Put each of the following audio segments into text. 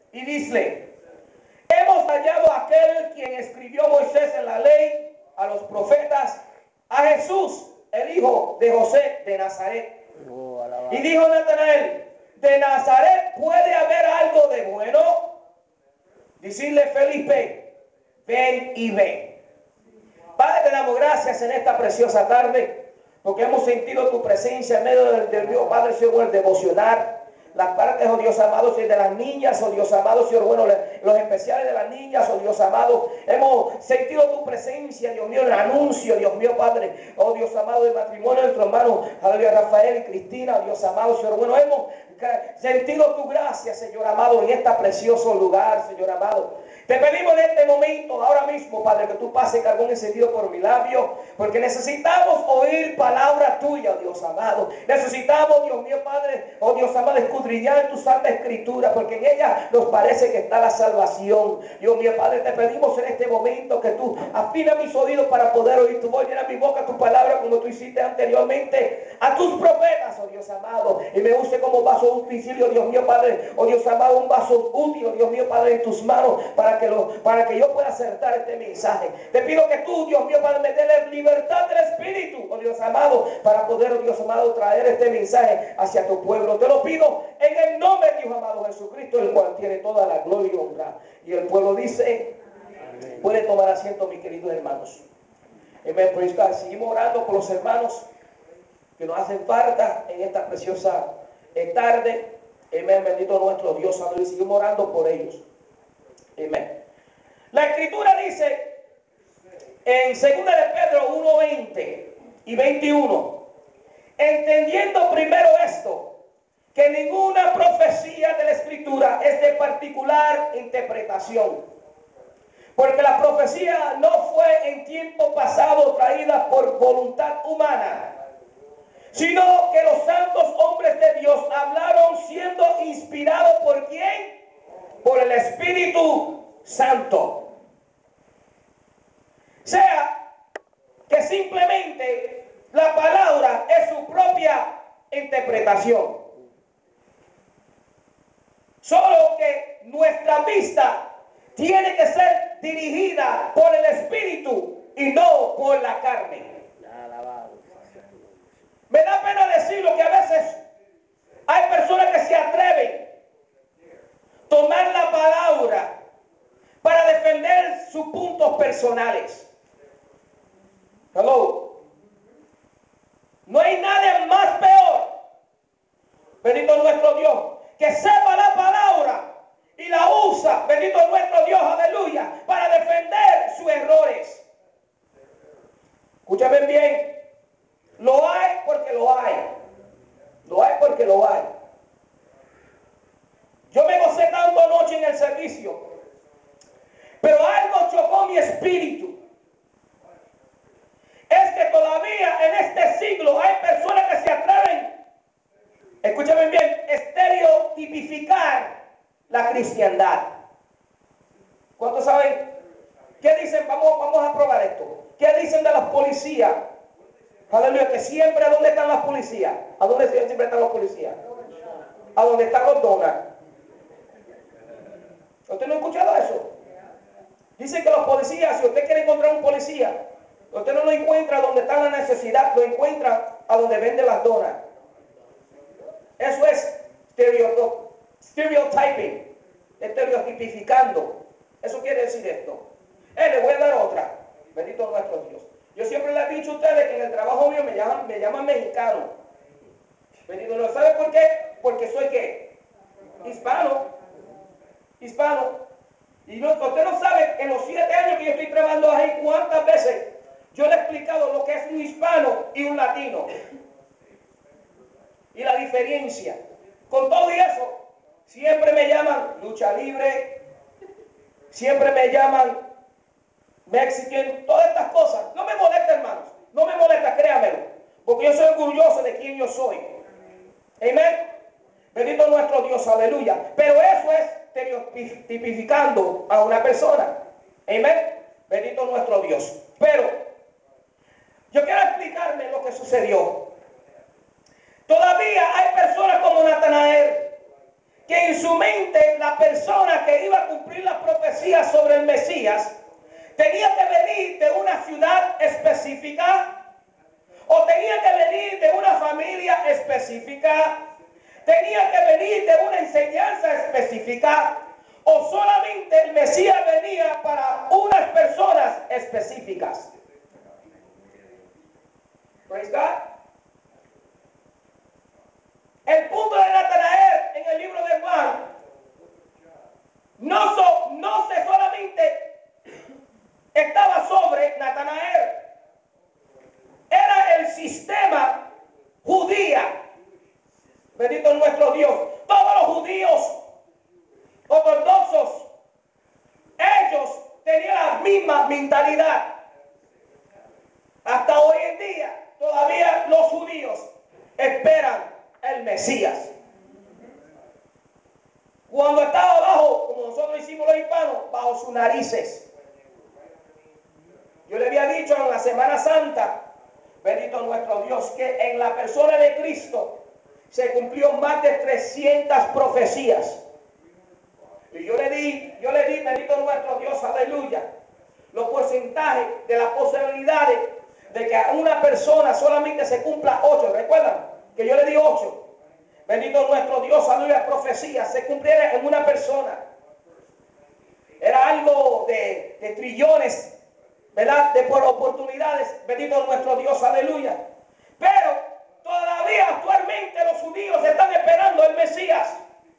Y dice: hemos hallado a aquel quien escribió Moisés en la ley, a los profetas, a Jesús, el hijo de José de Nazaret. Y dijo Natanael: ¿de Nazaret puede haber algo de bueno? Decirle Felipe: ven y ve. Padre, te damos gracias en esta preciosa tarde, porque hemos sentido tu presencia en medio del Dios Padre, Señor, el devocionar las partes, oh Dios amado, de las niñas, oh Dios amado, Señor, bueno, los especiales de las niñas, oh Dios amado. Hemos sentido tu presencia, Dios mío, el anuncio, Dios mío, Padre, oh Dios amado, del matrimonio de nuestro hermano, aleluya, Rafael y Cristina, Dios amado, Señor, bueno, hemos sentido tu gracia, Señor amado, en este precioso lugar, Señor amado. Te pedimos en este momento, ahora mismo, Padre, que tú pases carbón encendido por mi labio, porque necesitamos oír palabra tuya, oh Dios amado. Necesitamos, Dios mío, Padre, oh Dios amado, escudriñar tu santa escritura, porque en ella nos parece que está la salvación. Dios mío, Padre, te pedimos en este momento que tú afina mis oídos para poder oír tu voz, llena mi boca tu palabra, como tú hiciste anteriormente a tus profetas, oh Dios amado, y me use como vaso utensilio, Dios mío, Padre, oh Dios amado, un vaso útil, oh Dios mío, Padre, en tus manos, para que yo pueda acertar este mensaje. Te pido que tú, Dios mío, Padre, me dé la libertad del Espíritu, oh Dios amado, para poder, oh Dios amado, traer este mensaje hacia tu pueblo. Te lo pido en el nombre de Dios amado Jesucristo, el cual tiene toda la gloria y honra. Y el pueblo dice: amén. Puede tomar asiento, mis queridos hermanos. Amén. Seguimos orando por los hermanos que nos hacen falta en esta preciosa tarde. Amén. Bendito nuestro Dios, amén. Y seguimos orando por ellos. Amén. La escritura dice en 2 de Pedro 1:20 y 21: entendiendo primero esto, que ninguna profecía de la escritura es de particular interpretación, porque la profecía no fue en tiempo pasado traída por voluntad humana, sino que los santos hombres de Dios hablaron siendo inspirados ¿por quién? Por el Espíritu Santo. O sea, que simplemente la palabra es su propia interpretación. Solo que nuestra vista tiene que ser dirigida por el Espíritu y no por la carne. Me da pena decirlo, que a veces hay personas que se atreven a tomar la palabra para defender sus puntos personales. Hello. No hay nadie más peor, bendito nuestro Dios, que sepa la palabra y la usa, bendito nuestro Dios, aleluya, para defender sus errores. Escúchame bien. Lo hay porque lo hay. Lo hay porque lo hay. Yo me gocé tanto anoche en el servicio, pero algo chocó mi espíritu. Es que todavía en este siglo hay personas que se atreven, escúchame bien, estereotipificar la cristiandad. ¿Cuántos saben? ¿Qué dicen? Vamos a probar esto. ¿Qué dicen de las policías? Aleluya, que siempre, ¿a dónde están las policías? ¿A dónde siempre están los policías? ¿A dónde están los donas? ¿Usted no ha escuchado eso? Dicen que los policías, si usted quiere encontrar un policía, usted no lo encuentra donde está la necesidad, lo encuentra a donde vende las donas. Eso es stereotyping, estereotipificando. Eso quiere decir esto. Le voy a dar otra. Bendito nuestro Dios. Yo siempre les he dicho a ustedes que en el trabajo mío me llaman mexicano. Bendito Dios. ¿Sabe por qué? Porque soy ¿qué? Hispano. Y no, usted no sabe, en los 7 años que yo estoy trabajando ahí, cuántas veces yo le he explicado lo que es un hispano y un latino. Y la diferencia. Con todo y eso, siempre me llaman lucha libre, siempre me llaman Mexican, todas estas cosas. No me molesta, hermanos. No me molesta, créamelo. Porque yo soy orgulloso de quien yo soy. Amén. Bendito nuestro Dios, aleluya. Pero eso es estereotipificando a una persona. Amén. Bendito nuestro Dios. Pero yo quiero explicarme lo que sucedió. Todavía hay personas como Natanael que en su mente la persona que iba a cumplir la profecía sobre el Mesías tenía que venir de una ciudad específica, o tenía que venir de una familia específica, tenía que venir de una enseñanza específica, o solamente el Mesías venía para unas personas específicas. Praise God. El punto de Natanael en el libro de Juan no se solamente estaba sobre Natanael, era el sistema judía. Bendito nuestro Dios. Todos los judíos ortodoxos, ellos tenían la misma mentalidad. Hasta hoy en día todavía los judíos esperan el Mesías. Cuando estaba bajo, como nosotros hicimos los hispanos, bajo sus narices. Yo le había dicho en la Semana Santa, bendito nuestro Dios, que en la persona de Cristo se cumplió más de 300 profecías. Y yo le di, bendito nuestro Dios, aleluya, los porcentajes de las posibilidades de que a una persona solamente se cumpla 8. ¿Recuerdan? Que yo le di 8. Bendito nuestro Dios, aleluya, profecías se cumpliera en una persona. Era algo de trillones, ¿verdad? De por oportunidades, bendito nuestro Dios, aleluya. Pero todavía actualmente los judíos están esperando el Mesías.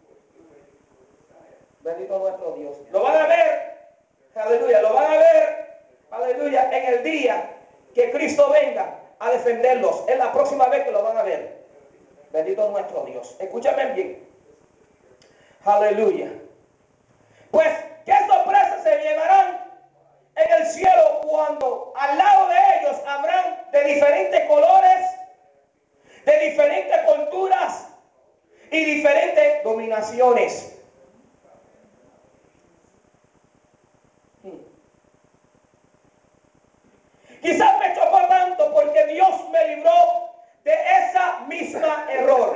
Bendito nuestro Dios. Lo van a ver, aleluya, lo van a ver, aleluya, en el día que Cristo venga a defenderlos. Es la próxima vez que lo van a ver. Bendito nuestro Dios. Escúchame bien. Aleluya. Pues, ¿qué sorpresas se llevarán en el cielo cuando al lado de ellos habrán de diferentes colores, de diferentes culturas y diferentes dominaciones? Quizás me chocó tanto porque Dios me libró de esa misma error,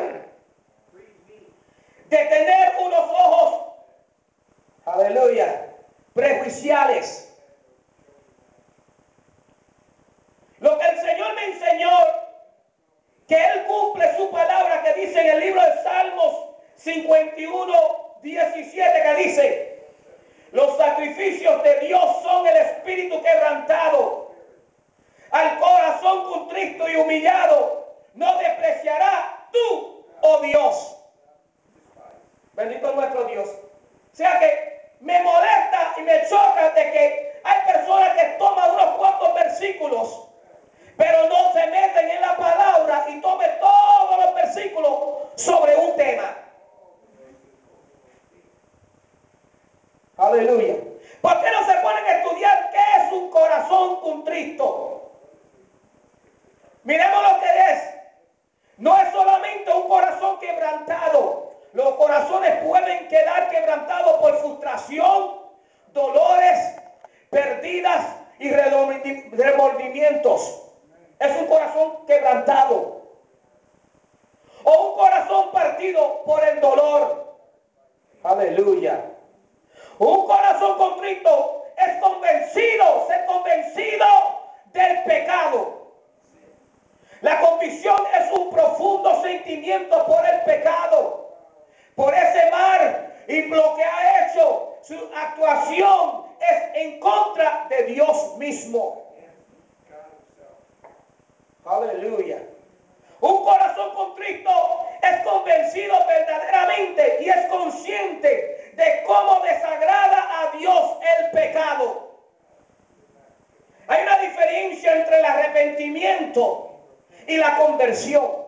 de tener unos ojos, aleluya, prejuiciales. Lo que el Señor me enseñó, que Él cumple su palabra que dice en el libro de Salmos 51, 17, que dice: los sacrificios de Dios son el espíritu quebrantado, al corazón contrito y humillado no despreciará tú, oh Dios. Bendito nuestro Dios. O sea que me molesta y me choca de que hay personas que toman unos cuantos versículos, pero no se meten en la palabra y tomen todos los versículos sobre un tema. Aleluya. ¿Por qué no se ponen a estudiar qué es un corazón contrito? Miremos lo que es. No es solamente un corazón quebrantado. Los corazones pueden quedar quebrantados por frustración, dolores, pérdidas y remordimientos. Es un corazón quebrantado. O un corazón partido por el dolor. Aleluya. Un corazón contrito es convencido, ser convencido del pecado. La convicción es un profundo sentimiento por el pecado, por ese mal, y lo que ha hecho, su actuación es en contra de Dios mismo. Aleluya. Un corazón contrito es convencido verdaderamente y es consciente de cómo desagrada a Dios el pecado. Hay una diferencia entre el arrepentimiento y la conversión.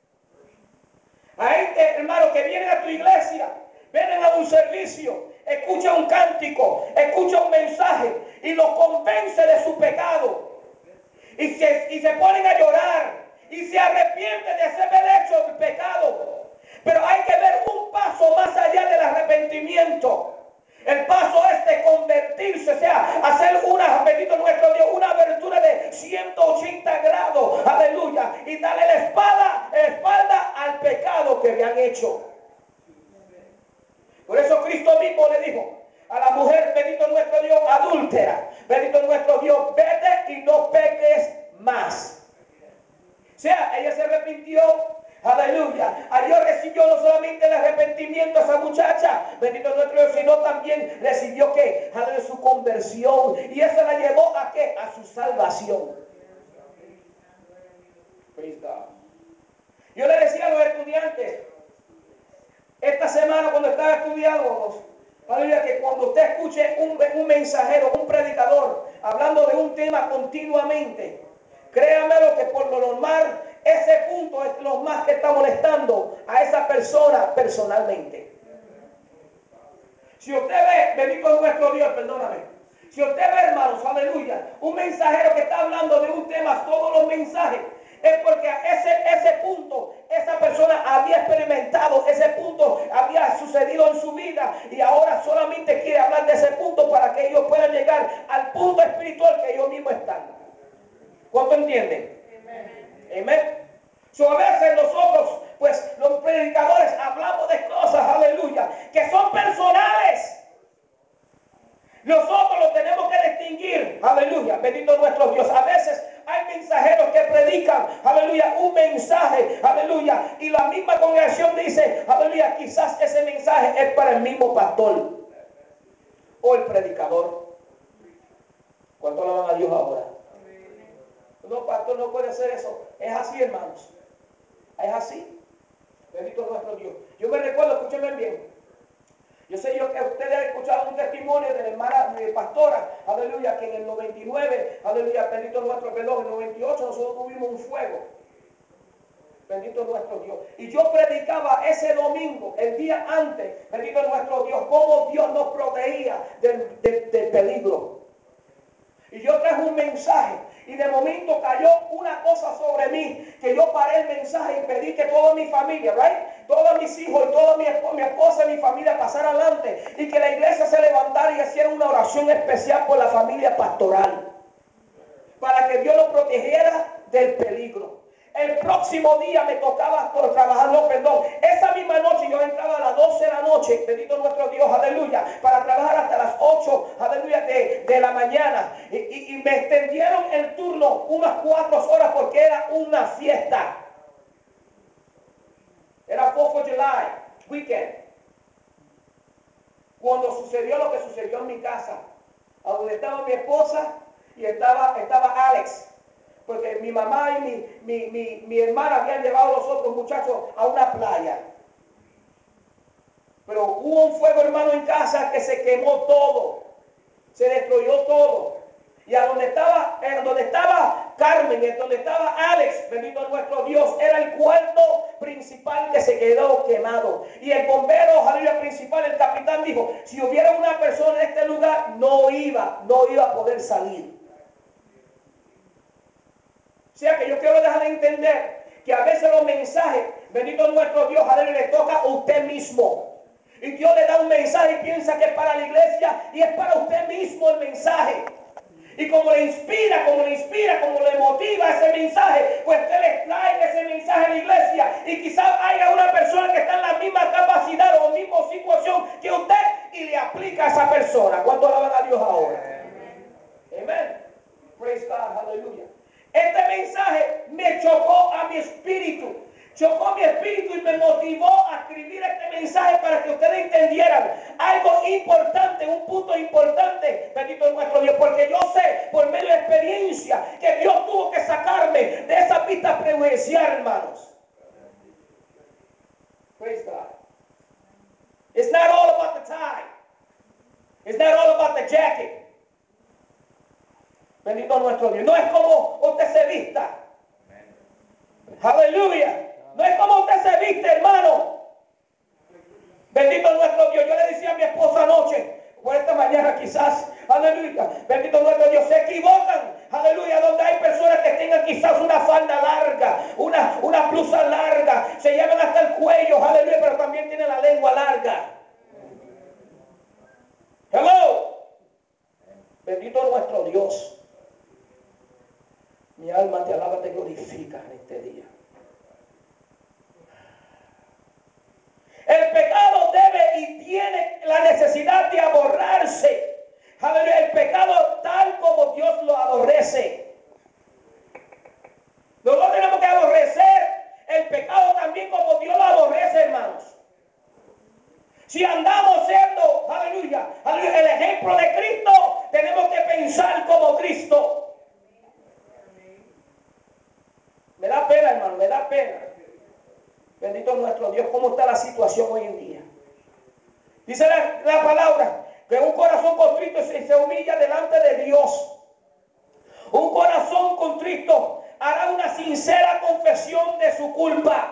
Hay hermanos que vienen a tu iglesia, vienen a un servicio, escuchan un cántico, escuchan un mensaje y los convence de su pecado. Y se ponen a llorar y se arrepienten de haber hecho el pecado. Pero hay que ver un paso más allá del arrepentimiento. El paso es de convertirse, o sea, hacer una, bendito nuestro Dios, una abertura de 180 grados, aleluya, y darle la espalda al pecado que habían hecho. Por eso Cristo mismo le dijo a la mujer, bendito nuestro Dios, adúltera, bendito nuestro Dios, vete y no peques más. O sea, ella se arrepintió, aleluya. A Dios recibió no solamente el arrepentimiento a esa muchacha, bendito nuestro Dios, sino también recibió ¿qué? Aleluya, su conversión. Y eso la llevó ¿a qué? A su salvación. Praise God. Yo le decía a los estudiantes, esta semana cuando estaba estudiando, aleluya, que cuando usted escuche un mensajero, un predicador, hablando de un tema continuamente, créamelo que por lo normal, ese punto es lo más que está molestando a esa persona personalmente. Si usted ve, bendito nuestro Dios, perdóname. Si usted ve, hermanos, aleluya, un mensajero que está hablando de un tema, todos los mensajes, es porque a ese punto, esa persona había experimentado, ese punto había sucedido en su vida y ahora solamente quiere hablar de ese punto para que ellos puedan llegar al punto espiritual que ellos mismos están. ¿Cuánto entienden? Amén. So, a veces nosotros, pues los predicadores, hablamos de cosas, aleluya, que son personales. Nosotros lo tenemos que distinguir, aleluya, bendito nuestro Dios. A veces hay mensajeros que predican, aleluya, un mensaje, aleluya, y la misma congregación dice, aleluya, quizás ese mensaje es para el mismo pastor o el predicador. ¿Cuánto alaban a Dios ahora? No, pastor, no puede ser eso. Es así, hermanos. Es así. Bendito nuestro Dios. Yo me recuerdo, escúchenme bien. Yo sé que ustedes han escuchado un testimonio de la hermana, de pastora, aleluya, que en el 99, aleluya, bendito nuestro, perdón, en el 98 nosotros tuvimos un fuego. Bendito nuestro Dios. Y yo predicaba ese domingo, el día antes, bendito nuestro Dios, cómo Dios nos protegía del peligro. Y yo traje un mensaje y de momento cayó una cosa sobre mí, que yo paré el mensaje y pedí que toda mi familia, todos mis hijos y toda mi esposa y mi familia pasaran adelante y que la iglesia se levantara y hiciera una oración especial por la familia pastoral, para que Dios nos protegiera del peligro. El próximo día me tocaba trabajar, esa misma noche yo entraba a las 12 de la noche, bendito nuestro Dios, aleluya, para trabajar hasta las 8, aleluya, de la mañana. Y me extendieron el turno unas 4 horas porque era una fiesta. Era 4th of July, weekend. Cuando sucedió lo que sucedió en mi casa, a donde estaba mi esposa y estaba Alex. Porque mi mamá y mi hermana habían llevado a los otros muchachos a una playa. Pero hubo un fuego, hermano, en casa que se quemó todo. Se destruyó todo. Y a donde estaba Carmen, y donde estaba Alex, bendito nuestro Dios, era el cuarto principal que se quedó quemado. Y el bombero, aleluya, principal, el capitán dijo, si hubiera una persona en este lugar, no iba a poder salir. O sea que yo quiero dejar de entender que a veces los mensajes, bendito nuestro Dios, aleluya, le toca a usted mismo. Y Dios le da un mensaje y piensa que es para la iglesia y es para usted mismo el mensaje. Y como le inspira, como le motiva ese mensaje, pues usted le trae ese mensaje a la iglesia. Y quizás haya una persona que está en la misma capacidad o misma situación que usted y le aplica a esa persona. ¿Cuánto alaban a Dios ahora? Amén. Praise God, aleluya. Este mensaje me chocó a mi espíritu. Chocó mi espíritu y me motivó a escribir este mensaje para que ustedes entendieran algo importante, un punto importante, bendito nuestro Dios, porque yo sé por medio de experiencia que Dios tuvo que sacarme de esa pista prejudicial, hermanos. Praise God. It's not all about the tie. It's not all about the jacket. Bendito nuestro Dios. No es como usted se vista. Aleluya. No es como usted se viste, hermano. Bendito nuestro Dios. Yo le decía a mi esposa anoche, por esta mañana quizás, aleluya, bendito nuestro Dios, se equivocan, aleluya, donde hay personas que tengan quizás una falda larga, una blusa larga, se llevan hasta el cuello, aleluya, pero también tienen la lengua larga. Hello. Bendito nuestro Dios. Mi alma te alaba, te glorifica en este día. El pecado debe y tiene estamos siendo, aleluya, aleluya, el ejemplo de Cristo, tenemos que pensar como Cristo. Me da pena, hermano, me da pena. Bendito nuestro Dios, cómo está la situación hoy en día. Dice la palabra que un corazón contrito se humilla delante de Dios. Un corazón contrito hará una sincera confesión de su culpa.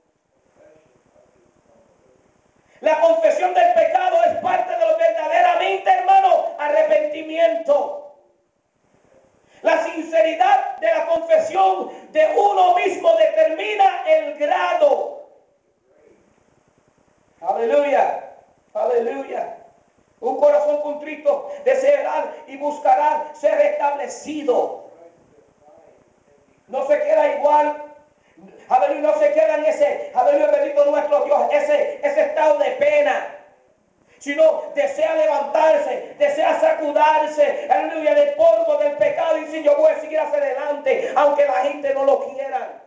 La confesión del pecado es parte de lo verdaderamente, hermano, arrepentimiento. La sinceridad de la confesión de uno mismo determina el grado. Aleluya, aleluya. Un corazón contrito deseará y buscará ser restablecido. No se queda igual. Aleluya, no se queda en ese, aleluya, bendito nuestro Dios, ese estado de pena. Sino desea levantarse, desea sacudarse, aleluya, del polvo del pecado y decir, yo voy a seguir hacia adelante, aunque la gente no lo quiera.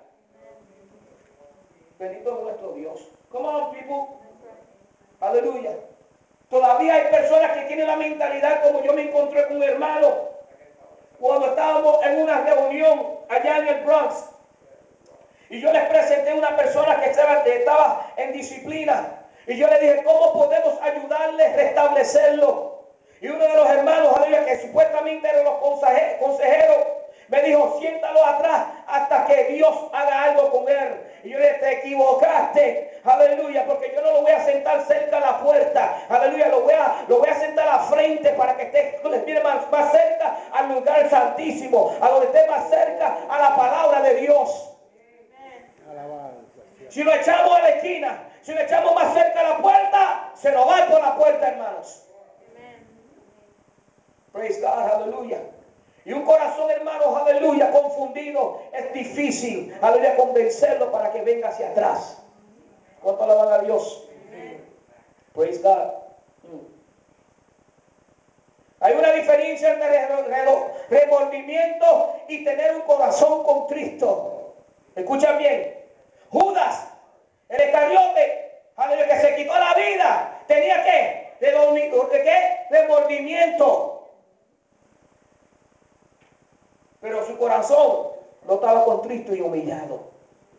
Bendito nuestro Dios. Come on, people. Aleluya. Todavía hay personas que tienen la mentalidad como yo me encontré con un hermano cuando estábamos en una reunión allá en el Bronx. Y yo les presenté a una persona que estaba en disciplina. Y yo le dije, ¿cómo podemos ayudarle a restablecerlo? Y uno de los hermanos, aleluya, que supuestamente eran los consejeros, me dijo, siéntalo atrás hasta que Dios haga algo con él. Y yo le dije, te equivocaste, aleluya, porque yo no lo voy a sentar cerca a la puerta, aleluya, lo voy a sentar a la frente para que esté más cerca al lugar santísimo, a donde esté más cerca a la palabra de Dios. Si lo echamos a la esquina, si lo echamos más cerca a la puerta, se nos va por la puerta, hermanos. Praise God, aleluya. Y un corazón, hermanos, aleluya, confundido, es difícil, aleluya, convencerlo para que venga hacia atrás. ¿Cuánto alaban a Dios? Praise God. Hay una diferencia entre remordimiento y tener un corazón contrito. Escuchen bien. Judas, el Iscariote, aleluya, que se quitó la vida, tenía ¿qué? ¿Qué? Remordimiento. Pero su corazón no estaba contrito y humillado.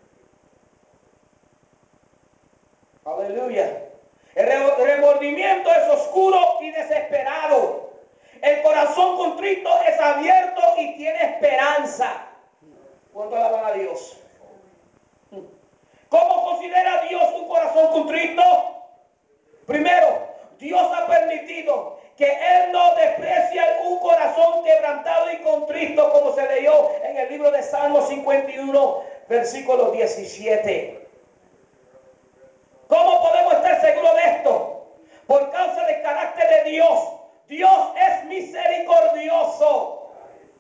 Aleluya. El remordimiento es oscuro y desesperado. El corazón contrito es abierto y tiene esperanza. ¿Cuánto alaban a Dios? ¿Cómo considera Dios un corazón contrito? Primero, Dios ha permitido que Él no desprecia un corazón quebrantado y contrito, como se leyó en el libro de Salmo 51, versículo 17. ¿Cómo podemos estar seguros de esto? Por causa del carácter de Dios. Dios es misericordioso.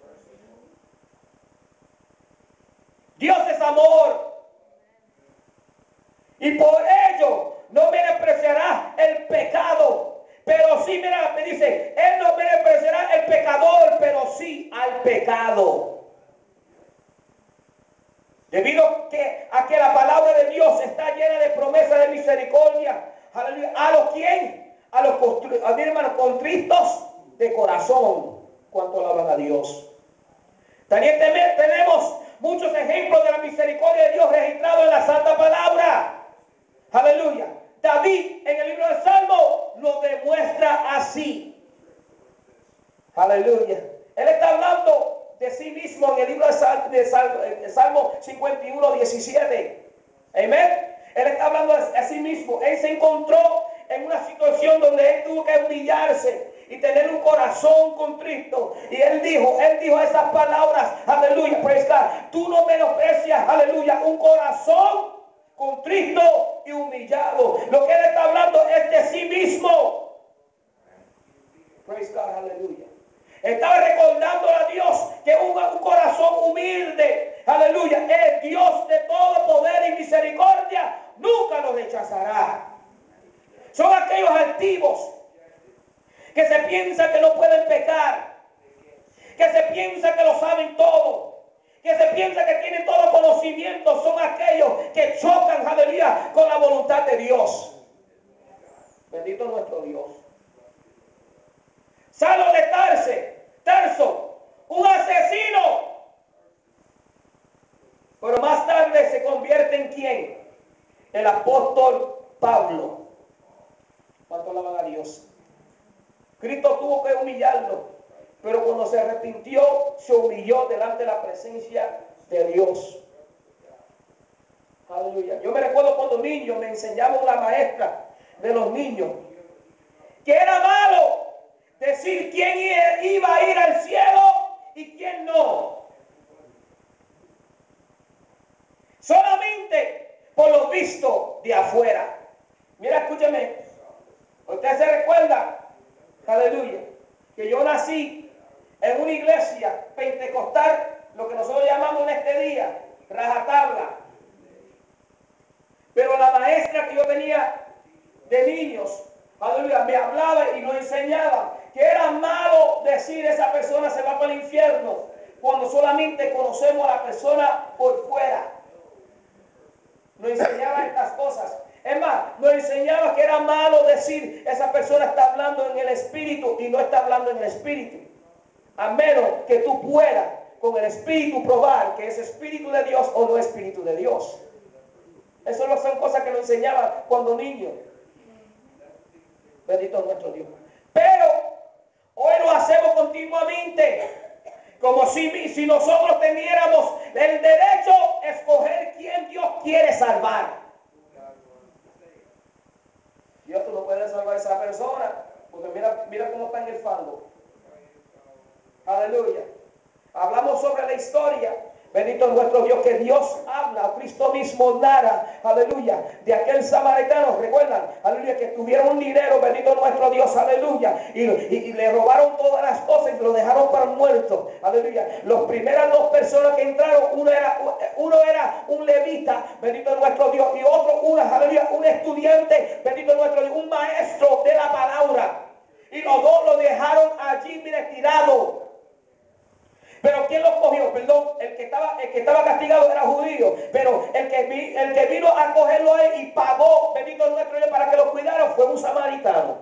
Dios es amor. Y por ello no menospreciará el pecado. Pero sí, mira, me dice, Él no menospreciará el pecador, pero sí al pecado. Debido a que la palabra de Dios está llena de promesas de misericordia. Aleluya. ¿A los quién? A los hermanos contritos de corazón. ¿Cuánto alaban a Dios? También tenemos muchos ejemplos de la misericordia de Dios registrados en la Santa Palabra. Aleluya. David en el libro del Salmo lo demuestra así. Aleluya. Él está hablando de sí mismo en el libro de Salmo 51, 17. Amén. Él está hablando a sí mismo. Él se encontró en una situación donde él tuvo que humillarse y tener un corazón contrito. Y él dijo esas palabras. Aleluya. Praise God. Tú no menosprecias, aleluya, un corazón contrito y humillado. Lo que él está hablando es de sí mismo. Praise God, aleluya. Estaba recordando a Dios que un corazón humilde, aleluya, el Dios de todo poder y misericordia, nunca lo rechazará. Son aquellos altivos que se piensan que no pueden pecar, que se piensan que lo saben todo, que se piensa que tienen todo conocimiento. Son aquellos que chocan, aleluya, con la voluntad de Dios. Bendito nuestro Dios. Saulo de Tarso, un asesino. Pero más tarde se convierte en ¿quién? El apóstol Pablo. ¿Cuánto alaban a Dios? Cristo tuvo que humillarlo, pero cuando se arrepintió, se humilló delante de la presencia de Dios. Aleluya. Yo me recuerdo cuando niño me enseñaba una maestra de los niños que era malo decir quién iba a ir al cielo y quién no. Solamente por lo visto de afuera. Mira, escúcheme. Usted se recuerda, aleluya, que yo nací en una iglesia pentecostal, lo que nosotros llamamos en este día, rajatabla. Pero la maestra que yo tenía de niños, aleluya, me hablaba y nos enseñaba que era malo decir esa persona se va para el infierno cuando solamente conocemos a la persona por fuera. Nos enseñaba estas cosas. Es más, nos enseñaba que era malo decir esa persona está hablando en el espíritu y no está hablando en el espíritu. A menos que tú puedas con el espíritu probar que es espíritu de Dios o no es espíritu de Dios. Eso no son cosas que nos enseñaban cuando niños. Bendito nuestro Dios. Pero hoy lo hacemos continuamente. Como si nosotros teniéramos el derecho a escoger quién Dios quiere salvar. Dios, tú no puedes salvar a esa persona, porque mira cómo está en el fango. Aleluya. Hablamos sobre la historia. Bendito nuestro Dios, que Dios habla, Cristo mismo narra, aleluya, de aquel samaritano, recuerdan, aleluya, que tuvieron dinero, bendito nuestro Dios, aleluya, y le robaron todas las cosas y lo dejaron para muerto, aleluya. Las primeras dos personas que entraron, uno era un levita, bendito nuestro Dios, y otro, aleluya, un estudiante, bendito nuestro Dios, un maestro de la palabra, y los dos lo dejaron allí, mire, tirado. Pero ¿quién los cogió? Perdón, el que estaba castigado era judío, pero el que vino a cogerlo a él y pagó, bendito nuestro Dios, para que lo cuidara, fue un samaritano.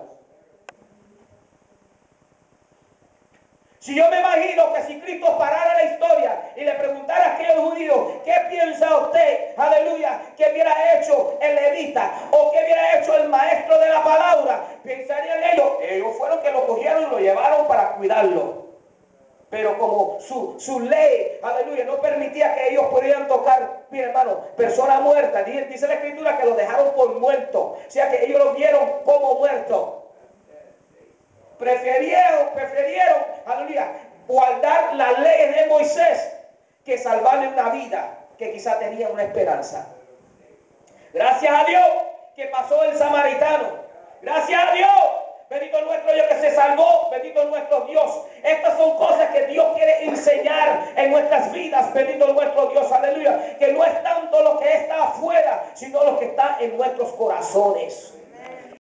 Si yo me imagino que si Cristo parara la historia y le preguntara a aquellos judíos, ¿qué piensa usted, aleluya, que hubiera hecho el levita o que hubiera hecho el maestro de la palabra? Pensarían ellos fueron que lo cogieron y lo llevaron para cuidarlo. Pero como su ley, aleluya, no permitía que ellos pudieran tocar, mire hermano, personas muertas. Dice la escritura que lo dejaron por muerto. O sea que ellos lo vieron como muerto. Prefirieron, aleluya, guardar las leyes de Moisés que salvarle una vida que quizá tenía una esperanza. Gracias a Dios que pasó el samaritano. Gracias a Dios. Bendito nuestro Dios que se salvó, bendito nuestro Dios. Estas son cosas que Dios quiere enseñar en nuestras vidas, bendito nuestro Dios, aleluya. Que no es tanto lo que está afuera, sino lo que está en nuestros corazones.